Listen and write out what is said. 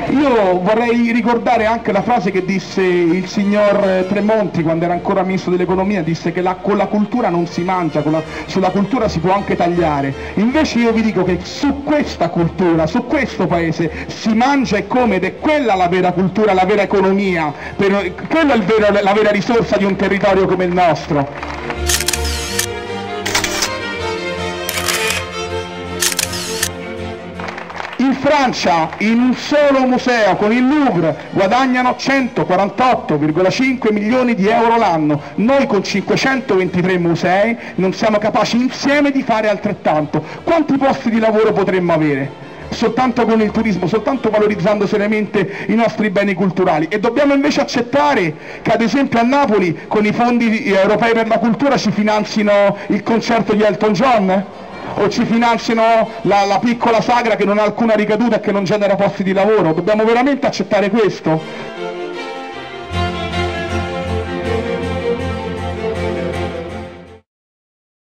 Io vorrei ricordare anche la frase che disse il signor Tremonti quando era ancora ministro dell'economia, disse che con la cultura non si mangia, sulla cultura si può anche tagliare. Invece io vi dico che su questa cultura, su questo paese si mangia e come, ed è quella la vera cultura, la vera economia, quella è la vera risorsa di un territorio come il nostro. In Francia, in un solo museo con il Louvre, guadagnano 148,5 milioni di euro l'anno. Noi con 523 musei non siamo capaci insieme di fare altrettanto. Quanti posti di lavoro potremmo avere? Soltanto con il turismo, soltanto valorizzando seriamente i nostri beni culturali. E dobbiamo invece accettare che ad esempio a Napoli con i fondi europei per la cultura ci finanzino il concerto di Elton John? O ci finanziano la piccola sagra che non ha alcuna ricaduta e che non genera posti di lavoro? Dobbiamo veramente accettare questo?